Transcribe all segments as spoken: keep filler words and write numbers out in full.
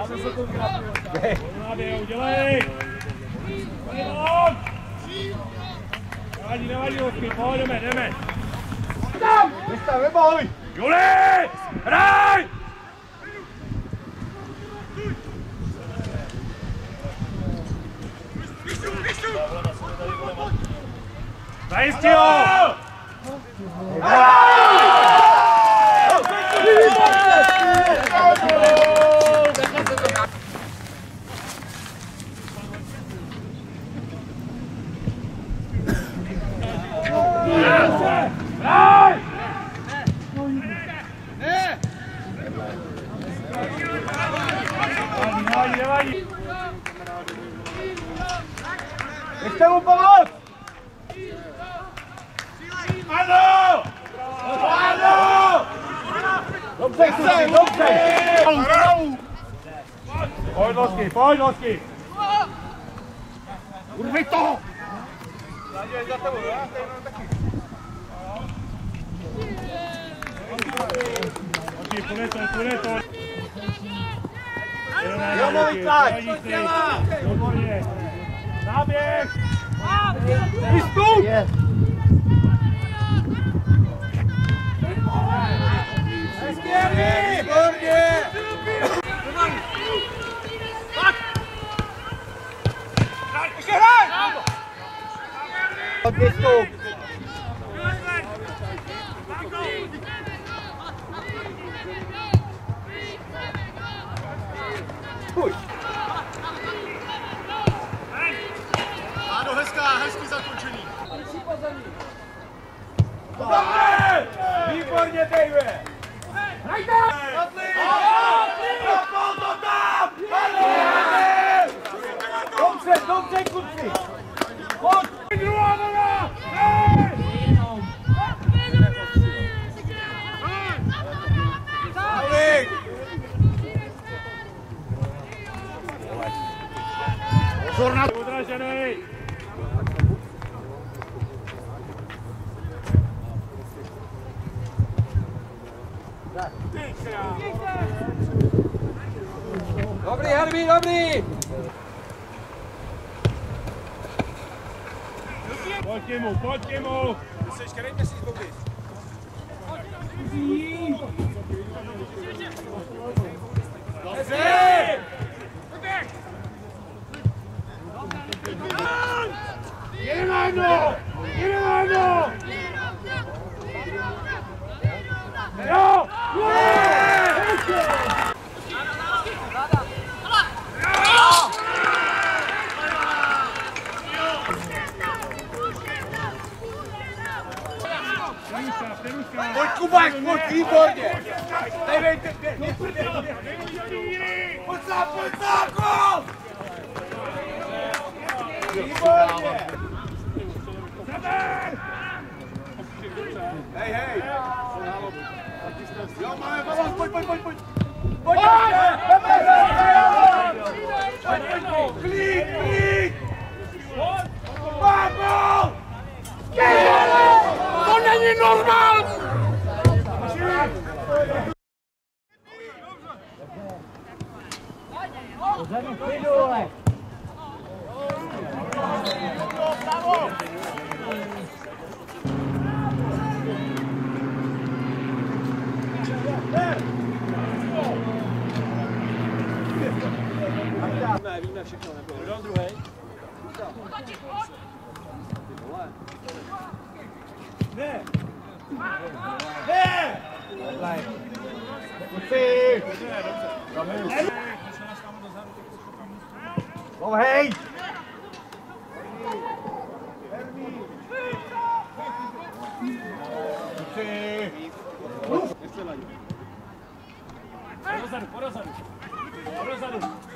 Udělej! Nevadí, nevadí, hosky, pojď, jdeme, jdeme! Tam! Vystav, vyboj! Juli! Hraj! Zajistí ho! Nechte mu pomoct! Ano! Ano! Dobře, kluci, dobře! Pojď, Losky, pojď, Losky! Urvej toho! Za tebou, já stejnou taky. Losky, půjde to, půjde to. Jo, můj tlak! Výborně! Náběh! Vystup! Hezky, výborně! Ještě hraj! Vystup! Pojď! Ano, hezká, hezký zakončení. Dobře! Výborně, Dave! Hrajte! Zapal to tam! Dobře, dobře, kluci! Pojď! Druhá vlna! Hej! Pozor na... Odražený! Dobrý, Hermí, dobrý! Pojď k němu, pojď k němu! Škrejte si z boky. Dobře! Jde na jedno! Jde na jedno! Jo! Pojď, Kubák, pojď, výborně! Dej, dej, dej, dej! Pojď sám, pojď sám, gol! Výborně! Hej, hej! Jo, máme pomoc, pojď, pojď, pojď, pojď! Pojď, pojď, pojď, pojď! Klid, klid! Bábo! To není normální! Pozadu, klidu, ale! Víme, víme všechno, nebo kdo druhý? Ne! Ne! Kuci! No hej! Kuci! Porozadu, porozadu. Porozadu.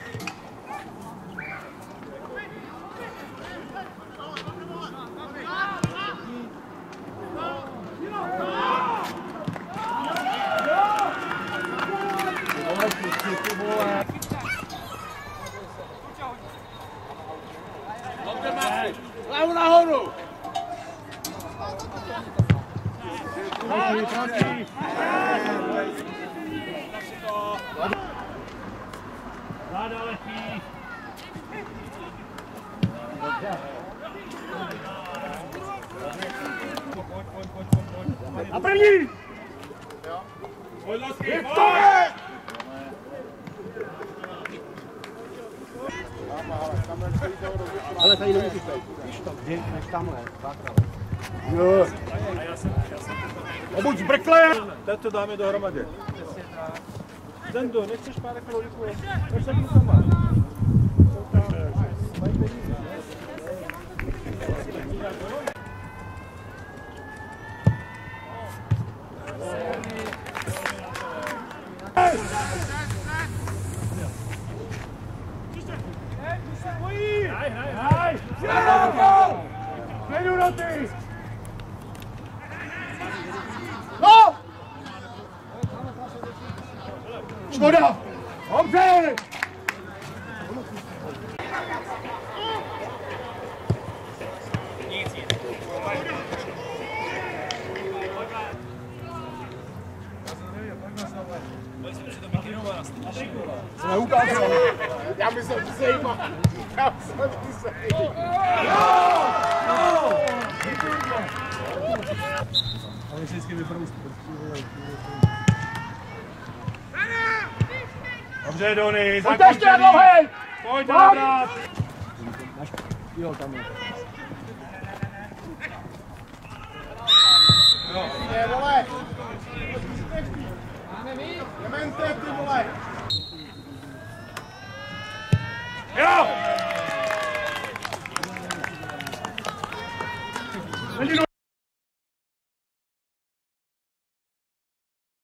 Hlavu nahoru! Proti, proti. Záda lehký. Pojď, pojď, pojď, pojď, pojď. A první! Pojď, Losky, pojď! Ale tady nemůžeš být. Víš to, kde, než tamhle. Jo. Obuď zbrkle! Teď to dáme dohromady. Zendo, nechceš pár kaloriků? Proč se mu tam má? Hraj, hraj, hraj! Hraj! Nejdu do ty! No! Škoda! Dobře! Co neukázal? Já myslím, že se jíma. Já myslím, že se jíma. Ale vždycky vypadou spolu. Dobře, Dony, Pojď ještě dlouhej! Pojď, nabrat! Jo, tam je. Je, vole! Demente, ty vole! Jo! Není